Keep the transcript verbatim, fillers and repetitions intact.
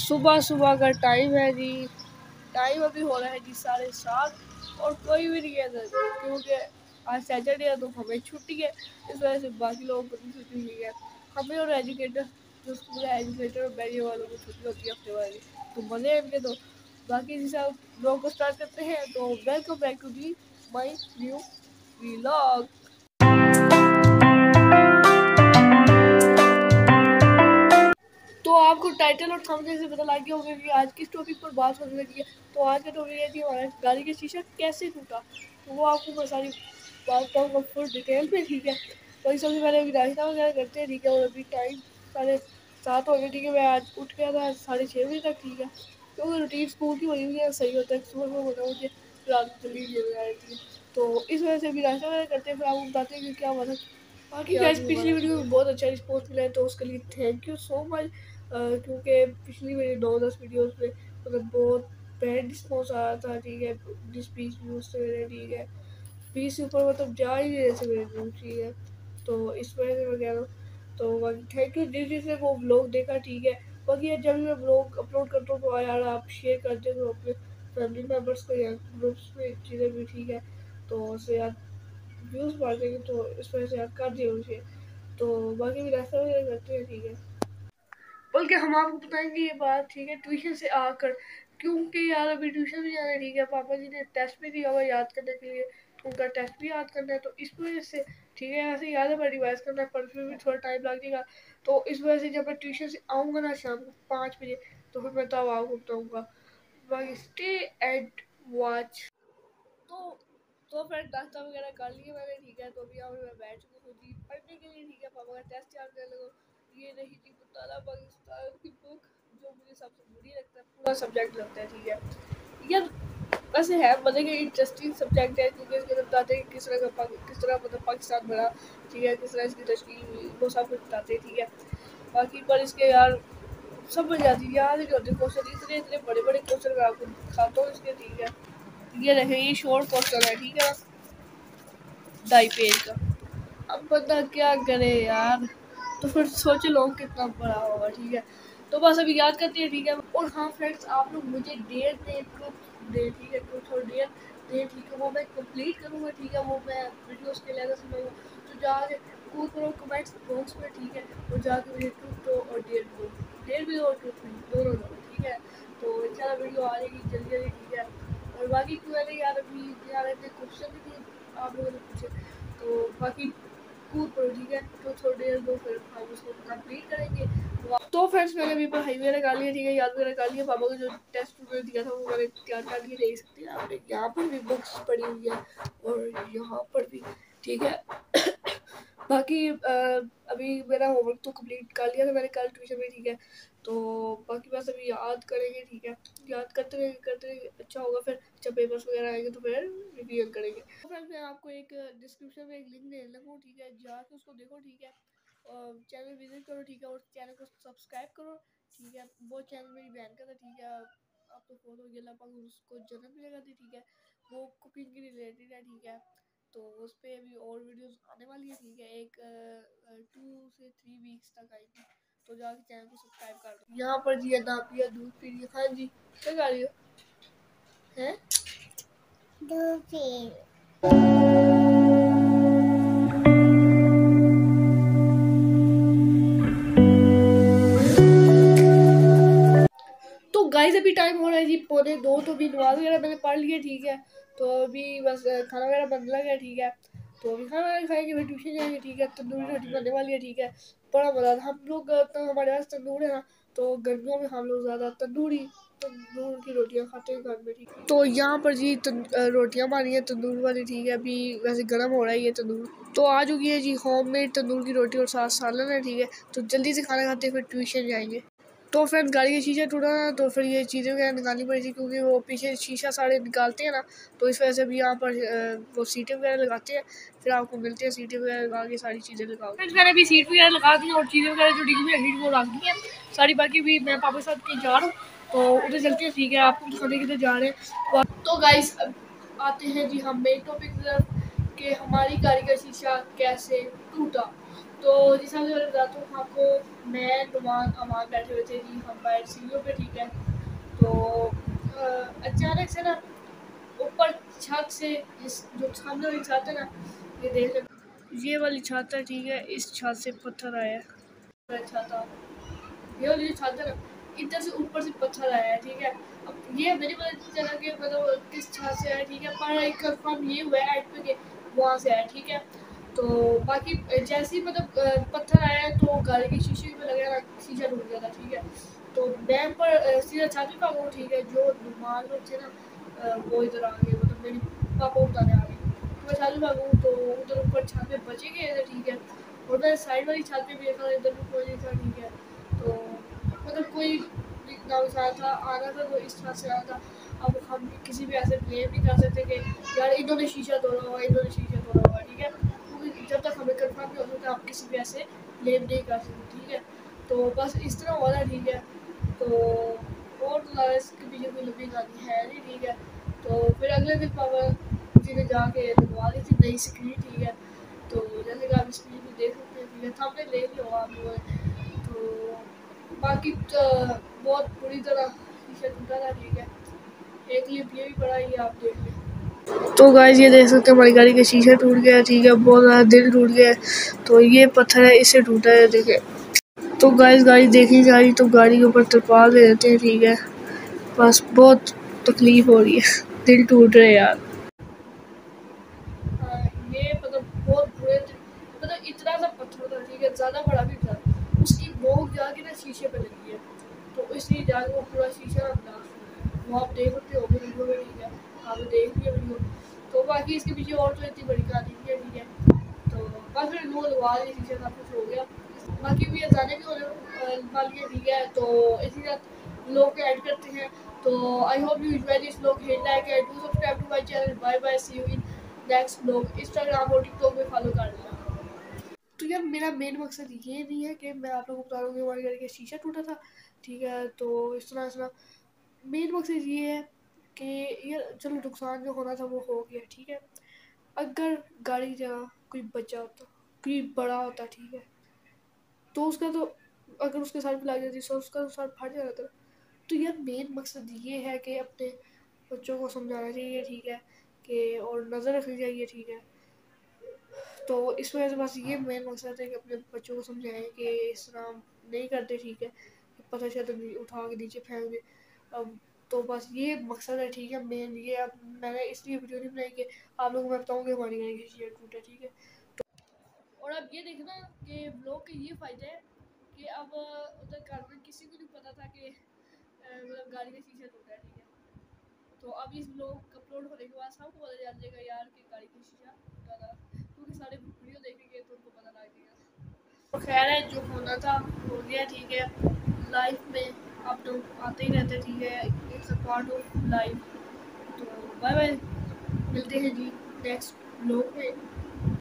सुबह सुबह का टाइम है जी। टाइम अभी हो रहा है जी साढ़े सात और कोई भी नहीं है क्योंकि आज सैटरडे है तो हमें छुट्टी है। इस वजह से बाकी लोगों को भी छुट्टी नहीं है। हमें और एजुकेटर जो स्कूल है एजुकेटर और बैरियर वालों को छुट्टी होती है हफ्ते वाली, तो मजे हैं इनके। तो बाकी जिसे आप ब्लॉग को स्टार्ट करते हैं तो welcome back to the my new vlog. तो आपको टाइटल और थंबनेल से पता लग गया होगा कि आज किस टॉपिक पर बात होने लगी है। तो आज का टॉपिक है जी हमारा गाड़ी का शीशा कैसे टूटा। तो वो आपको मैं सारी बात बताऊँगा फुल डिटेल में, ठीक है। तो सबसे पहले अभी नाश्ता वगैरह करते हैं, ठीक है। और अभी टाइम साढ़े सात हो गए, ठीक है। मैं आज उठ गया था साढ़े छः बजे तक, ठीक है, क्योंकि रूटीन स्कूल की वजह से सही होता है। सुबह में होता मुझे रात जल्दी नींद आ रही थी, तो इस वजह से अभी नाश्ता वगैरह करते हैं, फिर आपको बताते हैं कि क्या हुआ था। बाकी गाइस पिछली वीडियो में बहुत अच्छा रिस्पॉन्स मिला है, तो उसके लिए थैंक यू सो मच। क्योंकि पिछली मेरी नौ दस वीडियोस में मतलब बहुत बैड रिस्पॉन्स आया था, ठीक है। जिस बीस व्यूज से मेरे, ठीक है, बीस से ऊपर मतलब जा ही नहीं रहे थे मेरे व्यूज, ठीक है। तो इस वजह से मैं कह रहा हूँ, तो बाकी थैंक यू जिस जिसने वो व्लॉग देखा, ठीक है। बाकी जब भी मैं व्लॉग अपलोड करता हूँ तो यार आप शेयर करते हो अपने फैमिली मेम्बर्स को या ग्रुप्स में चीज़ें भी, ठीक है। तो उससे यार व्यूज़ बढ़ जाएंगे, तो इस वजह से यार कर दिए उसे। तो बाकी भी रास्ता वगैरह करते हैं, ठीक है। बल्कि हम आपको बताएंगे ये बात, ठीक है, ट्यूशन से आकर, क्योंकि यार अभी ट्यूशन भी जाना है, ठीक है। पापा जी ने टेस्ट भी दिया हुआ याद करने के लिए, उनका टेस्ट भी याद करना है, तो इस वजह से, ठीक है, ऐसे याद है पर रिवाइज करना है, पर फिर भी थोड़ा टाइम लग जाएगा। तो इस वजह से जब मैं ट्यूशन से आऊँगा ना शाम को पाँच बजे, तो फिर मैं तब आपको बताऊँगा। बाकी स्टे एंड वॉच। तो तो फिर नाश्ता वगैरह कर लिए मैंने, ठीक है। तो अभी यहाँ पे मैं बैठ चुका हूँ जी पढ़ने के लिए, ठीक है। पापा का टेस्ट याद करने लगा। ये रही थी मुताला पाकिस्तान की बुक, जो मुझे सबसे बुरी लगता है, पूरा सब्जेक्ट लगता है, ठीक है। यार वैसे है मतलब कि इंटरेस्टिंग सब्जेक्ट है, क्योंकि इसके अंदर बताते हैं कि किस तरह का किस तरह मतलब पाकिस्तान बना, ठीक है, किस तरह इसकी तश्कील हुई, वो सब कुछ बताते हैं, ठीक है। बाकी पर इसके यार समझ जाती है, याद नहीं होते क्वेश्चन, इतने इतने बड़े बड़े क्वेश्चन मैं आपको दिखाता हूँ इसके, ठीक है। ये रहे ये शॉर्ट क्वेश्चन है, ठीक है, ढाई पेज का। अब बंदा क्या करे यार, तो फिर सोच लो कितना बड़ा होगा, ठीक है। तो बस अभी याद करते हैं, ठीक है। और हाँ फ्रेंड्स, आप लोग मुझे डेट दे ट्रुथ दे, ठीक है, ट्रुथ और डेट दे, ठीक है, वो मैं कंप्लीट करूँगा, ठीक है। वो मैं वीडियोस के लिए समझूँगा, तो जाके कूद करो कमेंट्स बॉक्स में, ठीक है। और जाके मुझे ट्रुथ दो और डेट दो, डेट भी दो और ट्रुथ भी दोनों दो, ठीक है। तो इंशाल्लाह वीडियो आ जाएगी जल्दी जल्दी, ठीक है। और बाकी क्यों है यार अभी यार इतने क्वेश्चन भी थे आप लोगों ने पूछे, तो बाकी कूद पड़ो, ठीक है। तो थोड़ी देर दो फिर हम उसको कंप्लीट करेंगे। तो फ्रेंड्स मैंने अभी पढ़ाई वगैरह कर लिया, ठीक है, याद वगैरह कर लिया। पापा को जो टेस्ट उन्होंने दिया था वो मैंने तैयार कर लिया, देख सकते हैं आपने। यहाँ पर भी बुक्स पड़ी हुई है और यहाँ पर भी, ठीक है। बाकी आ, अभी मेरा होमवर्क तो कंप्लीट कर लिया था मैंने कल ट्यूशन में, ठीक है। तो बाकी बस अभी याद करेंगे, ठीक है। याद करते हुए करते हुए अच्छा होगा, फिर जब पेपर्स वगैरह आएंगे तो फिर रिवीजन करेंगे। तो फ्रेंड्स मैं आपको एक डिस्क्रिप्शन में एक लिंक दे लगा, ठीक है, जाके उसको देखो, ठीक है। और चैनल विजिट करो, ठीक है, और चैनल को सब्सक्राइब करो, ठीक है। वो चैनल मेरी बहन का था, ठीक है। आप तो फोटो गेला पाऊँ उसको जन्म भी लगा थी, ठीक है। वो कुकिंग के रिलेटेड है, ठीक है। तो उस पर अभी और वीडियोस आने वाली है, ठीक है। एक टू से थ्री वीक्स तक आएगी, तो जाके चैनल को सब्सक्राइब कर दो। यहाँ पर जी ना पिया दूध पी रही है। हाँ जी क्या कर रही हो? हैं दूध पी। तो गाइस अभी टाइम हो रहा है जी पौने दो, तो भी नमाज वगैरह मैंने पढ़ लिया, ठीक है। तो अभी बस खाना वगैरह बन लगा है, ठीक है। तो अभी खाना वगैरह खाएंगे, फिर ट्यूशन जाएंगे, ठीक है। तंदूरी रोटी बनने वाली है, ठीक है। बड़ा मजा था हम लोग, तो हमारे पास तंदूर है ना, तो गर्मियों में हम लोग ज़्यादा तंदूरी तंदूर की रोटियां खाते हैं घर में, ठीक है। तो यहाँ पर जी रोटियां बनी है तंदूर वाली, ठीक है। अभी वैसे गर्म हो रहा है ये तंदूर। तो आ चुकी है जी होम मेड तंदूर की रोटी और साथ सालन है, ठीक है। तो जल्दी से खाना खाते फिर ट्यूशन जाएंगे। तो फ्रेंड गाड़ी का शीशा टूटा ना, तो फिर ये चीज़ें वगैरह निकालनी पड़ी थी, क्योंकि वो पीछे शीशा सारे निकालते हैं ना, तो इस वजह से भी यहाँ पर वो सीटें वगैरह लगाते हैं। फिर आपको मिलते हैं सीटें वगैरह लगा के, सारी चीज़ें लगा के। मैंने भी सीट वगैरह लगा दी और चीज़ें वगैरह जो डिग्गी में हीट वो रख दी है सारी। बाकी भी मैं पापा के साथ कहीं जा रहा हूँ, तो उधर चलते हैं, ठीक है। आपको दिखाने के लिए जा रहे हैं। तो गाइस आते हैं जी हम मेन टॉपिक की तरफ कि हमारी गाड़ी का शीशा कैसे टूटा। तो जिस हिसाब से मैं बताता हूँ आपको, मैं नुमान अमान बैठे हुए थे जी, हम बाहर सीढ़ियों पे, ठीक है। तो अ, अचानक से ना ऊपर छत से, इस जो सामने वाली छत है ना, ये देख लो, ये वाली छत है, ठीक है, इस छत से पत्थर आया है, छत, ये वाली जो छत है ना, इधर से ऊपर से पत्थर आया है, ठीक है। अब ये मेरी पता नहीं चला कि मतलब किस छत से आया, ठीक है, पर एक कंफर्म ये हुआ है एंड पे कि वहाँ से आया, ठीक है। तो बाकी जैसे ही मतलब अ, पत्थर आया तो गाड़ी की शीशे पे लगा ना, शीशा टूट गया था, ठीक है। तो मैं पर अ, सीधा छत पे भागा हूँ, ठीक है। जो नुमान लोग थे ना, अ, वो इधर आ गए, मतलब मेरी पापा उठाने आ गए। तो मैं छत पे भागा हूँ, तो उधर ऊपर छत पे बचे गए थे, ठीक है। और मैं साइड वाली छत पे भी देखा, इधर भी कोई नहीं था, ठीक है। तो मतलब कोई गाँव से आया था, आना था तो इस तरह से आया था। अब हम किसी भी ऐसे ब्लेम नहीं कर सकते कि यार इन्होंने शीशा तोड़ा हुआ, इन्होंने शीशा तोड़ा हुआ, ठीक है। क्योंकि जब तक हमें कंफर्म नहीं हो सकता, आप किसी भी ऐसे ब्लेम नहीं कर सकते, ठीक है। तो बस इस तरह हो रहा है, ठीक है। तो और तो ज़्यादा इसके पीछे कोई लंबी कहानी है नहीं, ठीक है। तो फिर अगले दिन पापा जी ने जाके लगवा ली थी नई स्क्रीन, ठीक है। तो जैसे कि आप स्क्रीन में देख सकते हैं, ठीक है, सामने देख लिया होगा आप लोगों ने। तो बाकी तो बहुत बुरी तरह शीशा टूटा था, ठीक है। एक क्लिप ये भी पड़ा, ये आप देख लें। तो गाइस ये देख सकते हैं हमारी गाड़ी का शीशा टूट गया, ठीक है, बहुत ज़्यादा दिल टूट गया है। तो ये पत्थर है, इससे टूटा है, देखे। तो गाइस गाड़ी देखी जा रही, तो गाड़ी के ऊपर तिरपाल दे देते हैं, ठीक है। बस बहुत तकलीफ हो रही है, दिल टूट रहे यार। हाँ, ये मतलब बहुत बुरे थे, मतलब इतना सा पत्थर था, ठीक है, ज़्यादा बड़ा भी था। उसकी नोक जाके ना शीशे पे लगी है, तो इसलिए जाके वो पूरा शीशा ना ब्लास्ट हो गया। वो आप देख सकते हो वीडियो में, ठीक है, आपने देख लिया वीडियो। तो बाकी इसके पीछे और तो इतनी बड़ी कहानी नहीं है, ठीक है। तो बस फिर वो लगवा लिया शीशा, सब कुछ हो गया। बाकी भी जाने भी होने वाली है, ठीक है। तो इसी साथ लोग को ऐड करते हैं। तो I hope you enjoy this vlog, hit like and do subscribe to my channel. Bye bye, see you in next blog. Instagram और टिकटॉक में फॉलो कर लेना। तो यार मेरा मेन मकसद ये नहीं है कि मैं आप लोगों को बता दूँ कि हमारी गाड़ी का शीशा टूटा था, ठीक है। तो इस तरह इस तरह मेन मकसद ये है कि यार चलो नुकसान जो होना था वो हो गया, ठीक है। अगर गाड़ी की जगह कोई बच्चा होता, कोई बड़ा होता, ठीक है, तो उसका तो अगर उसके साथ भी लग जाती तो उसका तो साथ फट जाना था। तो यार मेन मकसद ये है कि अपने बच्चों को समझाना चाहिए, ठीक है, कि और नज़र रखनी चाहिए, ठीक है। तो इस वजह से बस ये मेन मकसद है कि अपने बच्चों को समझाएं कि इस तरह नहीं करते, ठीक है। पता चला तो उठा के नीचे फेंक दे। अब तो बस ये मकसद है, ठीक है, मेन ये। अब मैंने इसलिए वीडियो नहीं बनाई कि आप लोगों को मैं बताऊँ कि हमारी गाड़ी की शीशा टूटा, ठीक है। और अब ये देखना कि ब्लॉग के ये फ़ायदे हैं कि अब उधर घर में किसी को नहीं पता था कि मतलब गाड़ी का शीशा टूटा है, ठीक है। तो अब इस ब्लॉग अपलोड होने के बाद सबको पता चल जाएगा यार कि गाड़ी का शीशा टूटा था, क्योंकि सारे वीडियो देखेंगे तो उनको पता लग जाएगा। तो खैर है, जो होना था हो गया, ठीक है। लाइफ में आप लोग आते ही रहते, ठीक है, it's a part of life. तो बाय बाय, मिलते हैं जी नेक्स्ट ब्लॉग में।